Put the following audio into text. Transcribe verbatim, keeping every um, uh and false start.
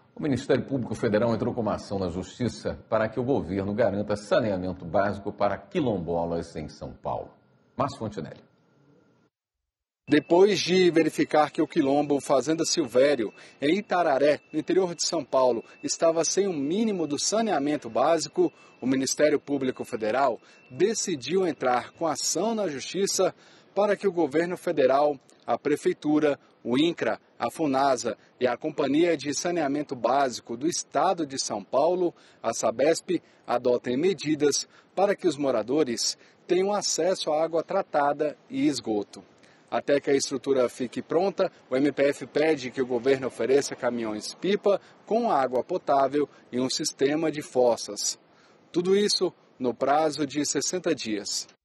O Ministério Público Federal entrou com uma ação na Justiça para que o governo garanta saneamento básico para quilombolas em São Paulo. Márcio Fontinelli. Depois de verificar que o quilombo Fazenda Silvério, em Itararé, no interior de São Paulo, estava sem o mínimo do saneamento básico, o Ministério Público Federal decidiu entrar com ação na Justiça para que o governo federal, a Prefeitura, o INCRA, a FUNASA e a Companhia de Saneamento Básico do Estado de São Paulo, a Sabesp, adotem medidas para que os moradores tenham acesso à água tratada e esgoto. Até que a estrutura fique pronta, o M P F pede que o governo ofereça caminhões-pipa com água potável e um sistema de fossas. Tudo isso no prazo de sessenta dias.